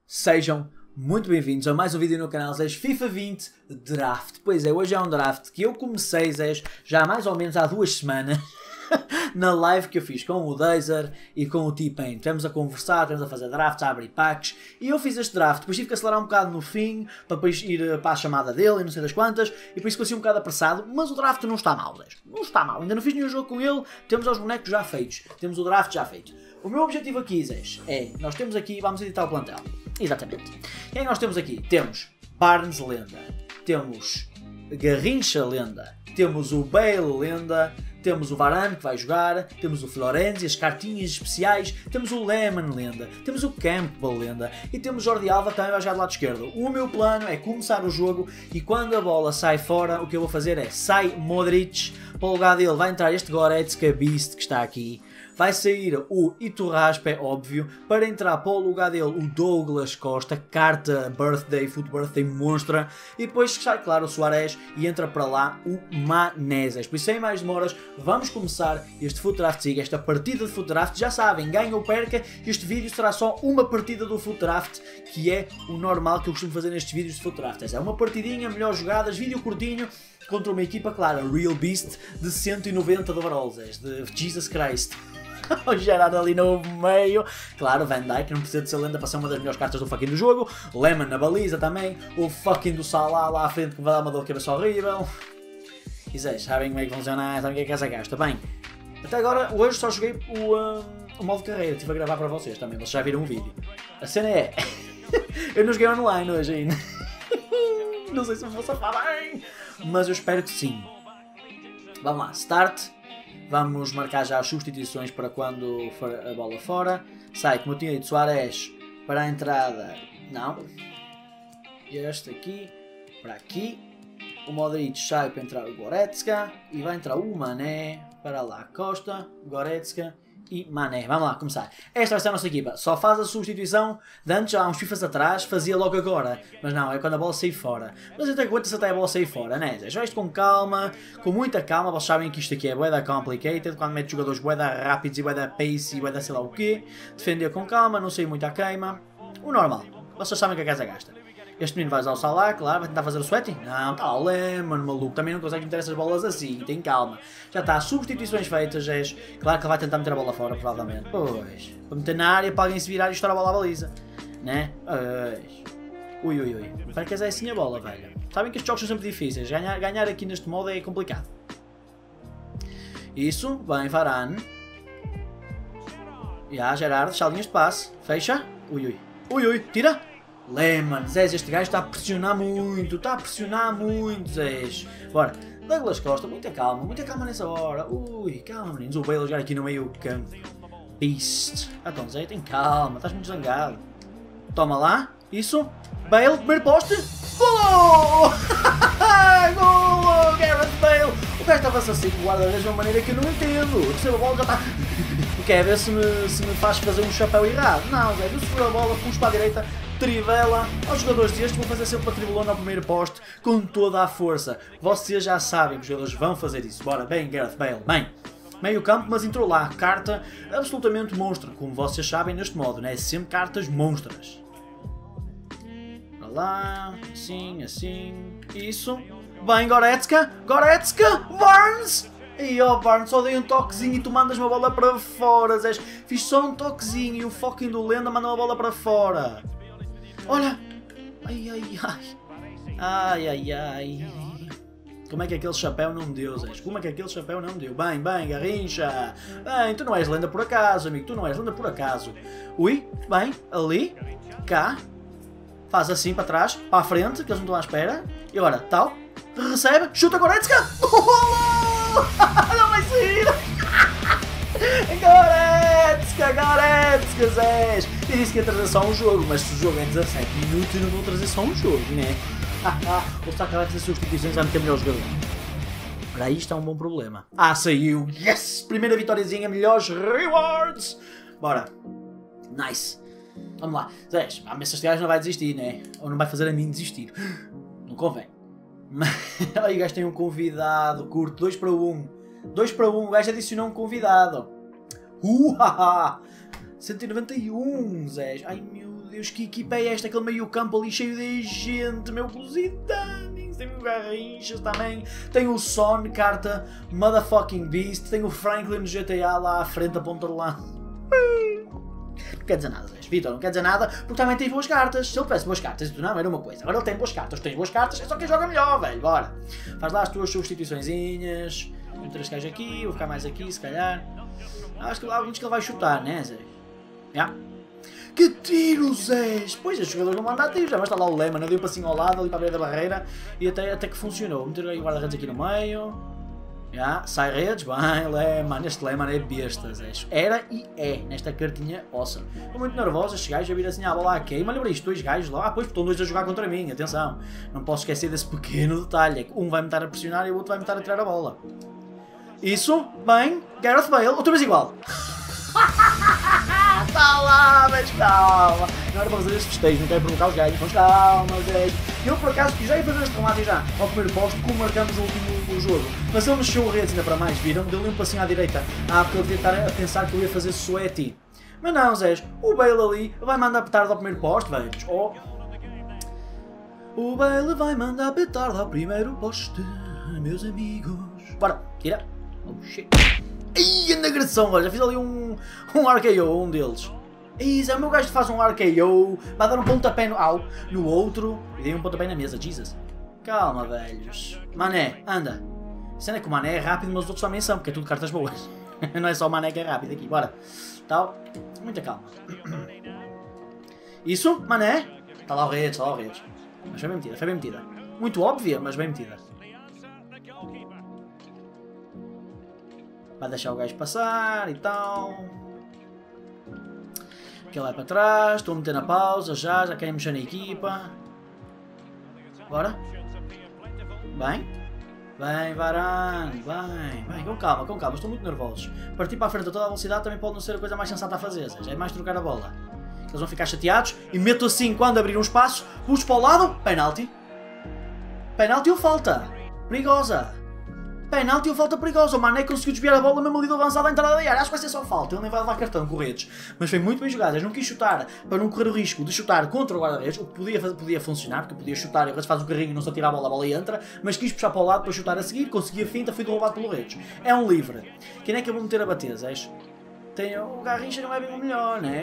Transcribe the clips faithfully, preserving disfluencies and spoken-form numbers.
Sejam muito bem-vindos a mais um vídeo no canal Zés FIFA vinte Draft. Pois é, hoje é um draft que eu comecei, Zés, já mais ou menos há duas semanas, na live que eu fiz com o Dazer e com o T-Pain. Estivemos a conversar, estivemos a fazer drafts, a abrir packs, e eu fiz este draft. Depois tive que acelerar um bocado no fim, para depois ir para a chamada dele e não sei das quantas, e por isso consegui um bocado apressado, mas o draft não está mal, Zés. Não está mal, ainda não fiz nenhum jogo com ele, temos os bonecos já feitos, temos o draft já feito. O meu objetivo aqui, Zés, é, nós temos aqui, vamos editar o plantel. Exatamente. Quem é que nós temos aqui? Temos Barnes Lenda, temos Garrincha Lenda, temos o Bale Lenda, temos o Varane que vai jogar, temos o Florenzi, as cartinhas especiais, temos o Lemon Lenda, temos o Campbell Lenda e temos o Jordi Alba que também vai jogar do lado esquerdo. O meu plano é começar o jogo e quando a bola sai fora, o que eu vou fazer é sai Modric, para o lugar dele vai entrar este Goretzka Beast que está aqui. Vai sair o Iturraspe, é óbvio, para entrar para o lugar dele o Douglas Costa, carta Birthday, Foot Birthday monstra, e depois sai, claro, o Suárez e entra para lá o Manezes. Por isso, sem mais demoras, vamos começar este Foot Draft Siga, esta partida de Foot Draft. Já sabem, ganha ou perca, este vídeo será só uma partida do Foot Draft, que é o normal que eu costumo fazer nestes vídeos de Foot Draft. É uma partidinha, melhores jogadas, vídeo curtinho, contra uma equipa, claro, Real Beast, de cento e noventa de overalls, de Jesus Christ. O Gerard ali no meio, claro, Van Dijk não precisa de ser lenda para ser uma das melhores cartas do fucking do jogo, Lemon na baliza também, o fucking do Salah lá à frente que vai dar uma dor de cabeça horrível. E vocês sabem como é que funciona, sabem o que é que essa gasta. Bem, até agora, hoje só joguei o, um, o modo carreira, estive a gravar para vocês também, vocês já viram o vídeo. A cena é, eu não joguei online hoje ainda, não sei se me vou safar bem, mas eu espero que sim. Vamos lá, start. Vamos marcar já as substituições para quando for a bola fora. Sai, como eu tinha dito, Suárez para a entrada. Não. Este aqui para aqui. O Modric sai para entrar o Goretzka. E vai entrar o Mané para lá. Costa, Goretzka e Mané. Vamos lá, começar. Esta vai ser a nossa equipa. Só faz a substituição de antes, já há uns FIFAs atrás, fazia logo agora. Mas não, é quando a bola sair fora. Mas até aguenta-se até a bola sair fora, né? Já isto com calma, com muita calma. Vocês sabem que isto aqui é bué da complicated. Quando mete jogadores bué da rápidos e bué da pace e bué da sei lá o quê. Defender com calma, não sair muito à queima. O normal. Vocês sabem que a casa gasta. Este menino vai usar o Salah, claro, vai tentar fazer o sweating? Não, está o Lemon, maluco, também não consegue meter essas bolas assim, tem calma. Já está, substituições feitas, é, claro que ele vai tentar meter a bola fora, provavelmente. Pois, para meter na área, para alguém se virar e estourar a bola à baliza. Né? Pois. Ui, ui, ui. Para que é assim a bola, velho. Sabem que estes jogos são sempre difíceis, ganhar, ganhar aqui neste modo é complicado. Isso, bem, Varane. Já, Gerard, chalinhas de passe, fecha. Ui, ui. Ui, ui, tira. Lemon, Zés, este gajo está a pressionar muito, está a pressionar muito, Zés. Bora, Douglas Costa, muita calma, muita calma nessa hora. Ui, calma, meninos, o Bale jogar aqui no meio campo. Beast. Ah, então, Zé, tem calma, estás muito zangado. Toma lá, isso. Bale, primeiro poste. Golo! Golo! Gareth Bale! O gajo estava-se assim, guarda-redes de uma maneira que eu não entendo. Recebe a bola, já está... Quer ver se me, se me faz fazer um chapéu errado? Não, Zé, eu seguro a bola, puxo para a direita, trivela. Aos jogadores destes vou fazer sempre a trivelona ao primeiro poste com toda a força. Vocês já sabem que os jogadores vão fazer isso. Bora, bem, Gareth Bale, bem. Meio campo, mas entrou lá. Carta absolutamente monstra, como vocês sabem neste modo, né? Sempre cartas monstras. Para lá, assim, assim, isso. Bem, Goretzka, Goretzka, Barnes! E ó, oh, Barnes, só dei um toquezinho e tu mandas uma bola para fora, Zés. Fiz só um toquezinho e o fucking do Lenda manda uma bola para fora. Olha! Ai, ai, ai. Ai, ai, ai. Como é que aquele chapéu não deu, Zés? Como é que aquele chapéu não deu? Bem, bem, Garrincha. Bem, tu não és lenda por acaso, amigo. Tu não és lenda por acaso. Ui, bem, ali, cá. Faz assim para trás, para a frente, que eles não estão à espera. E agora, tal. Recebe, chuta Goretzka. Golo! Não vai sair! Goretzka, Goretzka, Zés! Eu disse que ia trazer só um jogo, mas se o jogo é dezassete minutos eu não vou trazer só um jogo, né? O Saka vai fazer substituições a meter melhor jogador. Para aí está um bom problema. Ah, saiu! Yes! Primeira vitóriazinha, melhores rewards! Bora! Nice! Vamos lá. Zés, a este gajo não vai desistir, né? Ou não vai fazer a mim desistir. Não convém. Aí o gajo tem um convidado, curto, dois para um. dois para um, o gajo adicionou um convidado. Uhaha! cento e noventa e um, Zés. Ai meu Deus, que equipa é esta? Aquele meio campo ali cheio de gente, meu Lusitanis. Tem o Garrinchas também. Tem o Son, carta Motherfucking Beast. Tem o Franklin no G T A lá à frente a ponta de lá. Não quer dizer nada, Zé. Vitor, não quer dizer nada, porque também tem boas cartas. Se ele tivesse boas cartas e tu não, era uma coisa. Agora ele tem boas cartas, tu tens boas cartas, é só quem joga melhor, velho. Bora. Faz lá as tuas substituiçõezinhas. Vou meter este gajo aqui, vou ficar mais aqui, se calhar. Acho que lá que ele vai chutar, né, Zé? Já. Que tiro, Zé! Pois, estes jogadores não mandam tiros, já vai estar lá o Lehmann, deu um passinho ao lado, ali para a beira da barreira, e até, até que funcionou. Vou meter aí o guarda-redes aqui no meio. Já, sai redes, bem, Lehmann, este Lehmann é besta, Zé. Era e é, nesta cartinha awesome. Estou muito nervoso, estes gajos a vir assim, ah, vou lá, ok, mas lembra isto, dois gajos lá, ah, pois, estão dois a jogar contra mim, atenção. Não posso esquecer desse pequeno detalhe, é que um vai-me estar a pressionar e o outro vai-me estar a tirar a bola. Isso, bem, Gareth Bale, outra vez igual. Está lá, mas calma. Não era para fazer esse festejo, não quero provocar os gajos, mas calma, Zé. Eu por acaso já ia fazer este remate já ao primeiro posto, como marcamos o último o jogo. Mas ele mexeu o redes ainda para mais, viram? Deu-lhe um passinho à direita. Ah, porque ele devia estar a pensar que eu ia fazer sweaty. Mas não, Zé, o Bale ali vai mandar petardo ao primeiro posto, velho. Oh. O Bale vai mandar petardo ao primeiro posto, meus amigos. Bora, tira. Oh shit. Ih, anda agressão, olha, já fiz ali um, um R K O, um deles. Ih, Zé, o meu gajo faz um R K O, vai dar um pontapé no, au, no outro e dei um pontapé na mesa, Jesus. Calma, velhos. Mané, anda. A cena é que o Mané é rápido, mas os outros também são, porque é tudo cartas boas. Não é só o Mané que é rápido aqui, bora. Tal, muita calma. Isso, Mané. Está lá o redes, está lá o redes. Mas foi bem metida, foi bem metida. Muito óbvia, mas bem metida. Vai deixar o gajo passar e tal. Aquele vai para trás, estou a meter na pausa já, já querem mexer na equipa. Bora. Bem. Bem, Varane, bem, bem, com calma, com calma, estou muito nervoso. Partir para a frente a toda a velocidade também pode não ser a coisa mais sensata a fazer, já é mais trocar a bola. Eles vão ficar chateados e meto assim quando abrir um espaço, puxo para o lado, penalti. Penalti ou falta? Perigosa. Penalti ou falta perigosa, o Mané conseguiu desviar a bola mesmo ali do avançado à entrada da área. Acho que vai ser só falta, ele nem vai levar cartão com redes. Mas foi muito bem jogado, eu não quis chutar para não correr o risco de chutar contra o guarda-redes, o que podia, podia funcionar, porque podia chutar e o redes faz o carrinho, não só tira a bola, a bola e entra, mas quis puxar para o lado para chutar a seguir, consegui a finta, fui derrubado pelo redes. É um livre. Quem é que eu vou meter a bater, Zés? Tem, o Garrincha não é bem o melhor, né?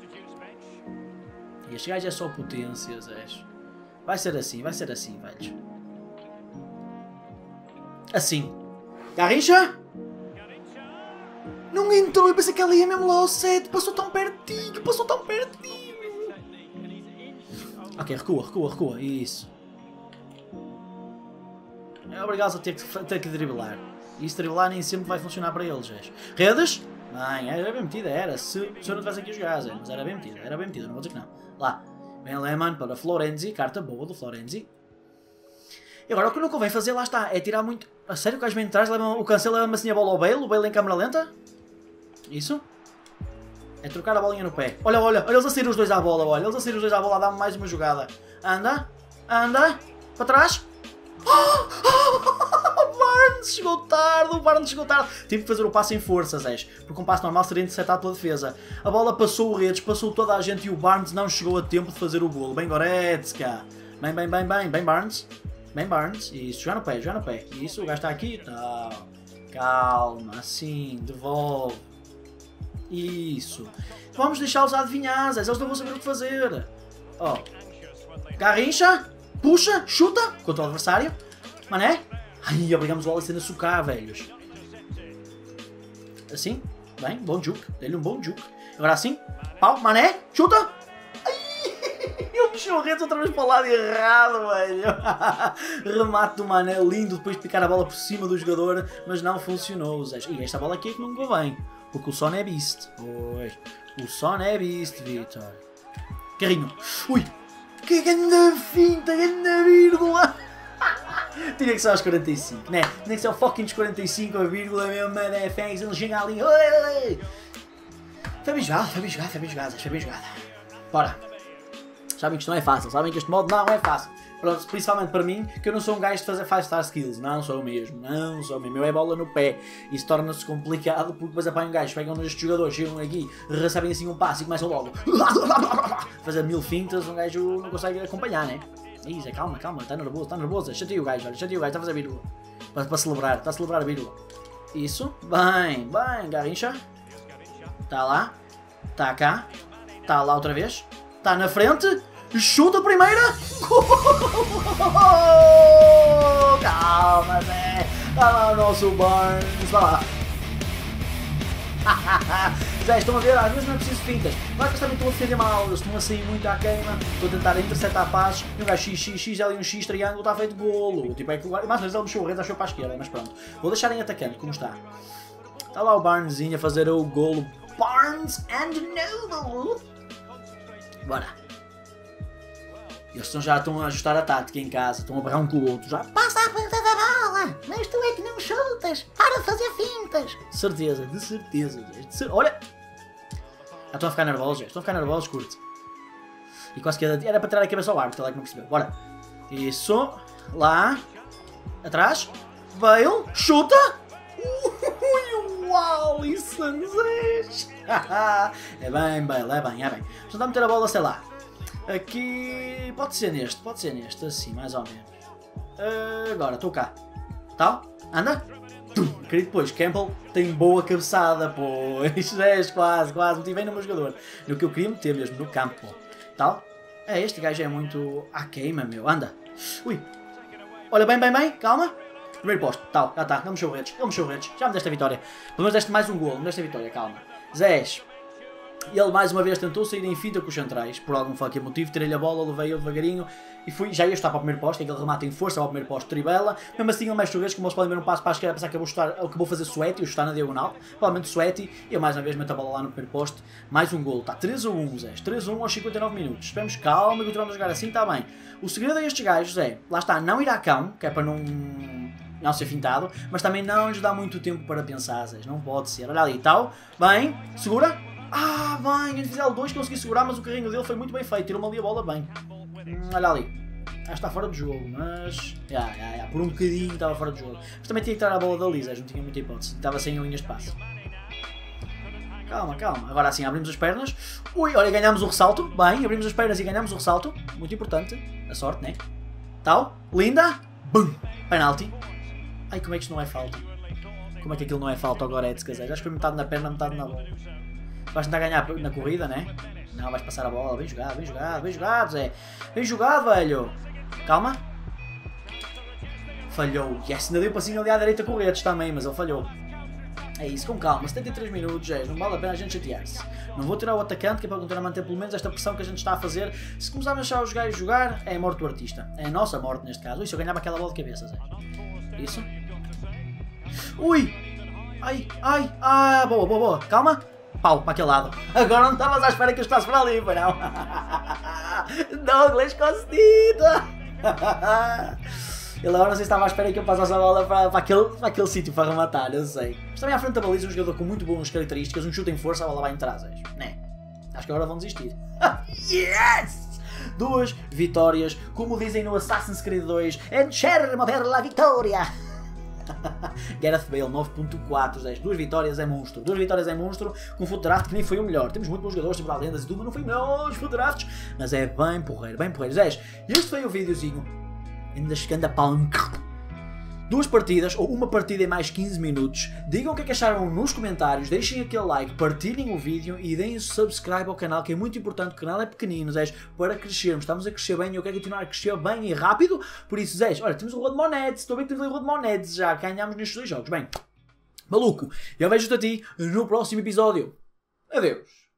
E este gajo é só potência, Zés. Vai ser assim, vai ser assim, velhos. Assim. Garrincha? Não entrou, eu pensei que ela ia mesmo lá ao sete. Passou tão pertinho, passou tão pertinho. Ok, recua, recua, recua. Isso. É obrigado a ter que, ter que driblar. E isso driblar nem sempre vai funcionar para eles, Zés. Redes? Bem, era bem metida, era. Se, se eu não tivesse aqui a jogar, Zé. Mas era bem metida, era bem metida, não vou dizer que não. Lá. Vem Lehmann para Florenzi, carta boa do Florenzi. E agora o que não convém fazer, lá está, é tirar muito... A sério, o gajo vem de trás, leva, o cancela leva-me assim a bola ao Bale, o Bale em câmera lenta. Isso. É trocar a bolinha no pé. Olha, olha, olha eles a sair os dois à bola, olha, eles a sair os dois à bola, dá-me mais uma jogada. Anda, anda, para trás. O Barnes chegou tarde, o Barnes chegou tarde. Tive que fazer o passo em força, Zés, porque um passo normal seria interceptado pela defesa. A bola passou o redes, passou toda a gente e o Barnes não chegou a tempo de fazer o golo. Bem Goretzka. Bem, bem, bem, bem, bem Barnes. Bem Barnes, isso, já no pé, já no pé. Isso, o gajo está aqui, tal. Calma, assim, devolve. Isso. Vamos deixá-los adivinhar, Zé, eles não vão saber o que fazer. Ó. Oh. Garrincha, puxa, chuta, contra o adversário. Mané. Ai, obrigamos o Alisson a socar, velhos. Assim, bem, bom juke, dei-lhe um bom juke. Agora assim, pau, Mané, chuta. Ele mexeu o redes outra vez para o lado errado, velho. Remate do Mané, lindo, depois de picar a bola por cima do jogador, mas não funcionou, Zé. E esta bola aqui é que não me bem, porque o Son é beast. Pois, o Son é beast, Vitor. Carrinho. Ui, que grande finta, grande vírgula. Tinha que ser aos quarenta e cinco, né? Tinha que ser o fucking dos quarenta e cinco, a vírgula mesmo, né? Fangs, ele chega ali. Foi bem jogado, foi bem jogado, foi bem jogado, foi bem jogado. Bora. Sabem que isto não é fácil, sabem que este modo não é fácil. Pronto, principalmente para mim, que eu não sou um gajo de fazer five star skills. Não sou mesmo, não sou mesmo. Eu é bola no pé. Isso torna-se complicado porque depois apanham um gajo, pegam nestes jogadores, chegam aqui, recebem assim um passo e começam logo fazer mil fintas, um gajo não consegue acompanhar, né? Isso, é calma, calma, está nervoso, está nervoso. Chateia o gajo, olha, chateia o gajo, está a fazer vírgula. Para, para celebrar, está a celebrar a vírgula. Isso, bem, bem, Garrincha. Está lá, está cá, está lá outra vez, está na frente. Chuta a primeira! Calma, Zé! Está lá o nosso Barnes! Vai lá! Zé, estão a ver? Às vezes não é preciso fintas. Claro que eles também estão a defender mal, eles estão a sair muito à queima. Estou a tentar interceptar passos. E um gajo X, X, X, ali um X, triângulo, está feito golo. Tipo, é que mais ou menos ele mexeu o rei, achou para a esquerda, mas pronto. Vou deixar em atacante, como está. Está lá o Barnesinho a fazer o golo. Barnes and Noble! Bora! Eles estão, já estão a ajustar a tática em casa, estão a barrar um com o outro já. Passa a ponta da bola, mas tu é que não chutas, para de fazer fintas. De certeza, de certeza. De cer... Olha! Já estão a ficar nervosos, já. Estão a ficar nervosos, curte. E quase que era, era para tirar a cabeça ao ar, porque ele é que não percebeu. Bora! Isso, lá, atrás, Bale, chuta! Ui, uau, isso é bem, Bale, é bem, é bem. Vamos tentar meter a bola, sei lá. Aqui, pode ser neste, pode ser neste, assim, mais ou menos. Uh, agora, estou cá. Tal, anda. Querido, depois, Campbell tem boa cabeçada, pois. É, quase, quase, meti bem no meu jogador. No que eu queria meter mesmo, no campo. Tal. É, este gajo é muito à queima, meu. Anda. Ui. Olha, bem, bem, bem, calma. Primeiro posto, tal, já está, não mexeu redes, ele mexeu redes. Já me deste a vitória. Pelo menos deste mais um golo, me deste a vitória, calma. Zés. Ele mais uma vez tentou sair em finta com os centrais, por algum fucking motivo, tirei-lhe a bola, levei-o devagarinho e fui, já ia estar para o primeiro posto, aquele remate em força ao primeiro posto, tribela, mesmo assim ele mexe o vez, como eles podem ver um passo para a esquerda, pensar que eu vou, chutar, que eu vou fazer Sweaty, o chutar na diagonal, provavelmente Sweaty, e eu mais uma vez meto a bola lá no primeiro posto, mais um golo, está três a um, Zé, três a um aos cinquenta e nove minutos, esperemos calma e continuamos a jogar assim, está bem. O segredo a estes gajos é, lá está, não ir à cão, que é para não... não ser fintado, mas também não lhes dá muito tempo para pensar, Zé, não pode ser, olha ali, tal, bem, segura. Ah, bem, antes de fizer o dois consegui segurar, mas o carrinho dele foi muito bem feito, tirou-me ali a bola bem. Hum, olha ali. Ah, está fora de jogo, mas... Já, já, já, por um bocadinho estava fora de jogo. Mas também tinha que tirar a bola da Lisa, não tinha muita hipótese, estava sem linhas de passe. Calma, calma. Agora assim, abrimos as pernas. Ui, olha, ganhamos o ressalto. Bem, abrimos as pernas e ganhamos o ressalto. Muito importante. A sorte, né? Tal. Linda. Bum. Penalti. Ai, como é que isto não é falta? Como é que aquilo não é falta agora, é de Acho que foi metade na perna, metade na bola. Vais tentar ganhar na corrida, né? Não, vais passar a bola. Bem jogado, bem jogado, bem jogado, Zé. Bem jogado, velho. Calma. Falhou. Yes, ainda deu passinho ali à direita com o Redes também, mas ele falhou. É isso, com calma. setenta e três minutos, Zé. Não vale a pena a gente chatear-se. Não vou tirar o atacante, que é para continuar a manter pelo menos esta pressão que a gente está a fazer. Se começarmos a deixar os gajos jogar, é a morte do artista. É a nossa morte, neste caso. Ui, se eu ganhava aquela bola de cabeça, Zé. Isso. Ui. Ai, ai, ah, boa, boa, boa. Calma. Pau, para aquele lado. Agora não estavas à espera que eu estivesse para ali, não. Douglas Costita. Ele agora não sei se estava à espera que eu passasse a bola para, para aquele, para aquele sítio para rematar, eu sei. Mas também à frente da baliza, um jogador com muito boas características, um chute em força, a bola vai entrar, né? Acho que agora vão desistir. Yes! Duas vitórias, como dizem no Assassin's Creed dois, enchermo per la vitória. Gareth Bale nove ponto quatro, duas vitórias é monstro, duas vitórias é monstro, com um foot draft que nem foi o melhor. Temos muito bons jogadores, temos lá lendas e tudo, mas não foi o melhor dos foot drafts, mas é bem porreiro, bem porreiro. Zés, este foi o videozinho, ainda chegando a palm. Duas partidas, ou uma partida em mais quinze minutos. Digam o que é que acharam nos comentários, deixem aquele like, partilhem o vídeo e deem o subscribe ao canal, que é muito importante. O canal é pequenino, Zés, para crescermos. Estamos a crescer bem e eu quero continuar a crescer bem e rápido. Por isso, Zés, olha, temos o Road Monedes. Estou bem que temos o Road Monedes já. Ganhámos nestes dois jogos. Bem, maluco, eu vejo-te a ti no próximo episódio. Adeus.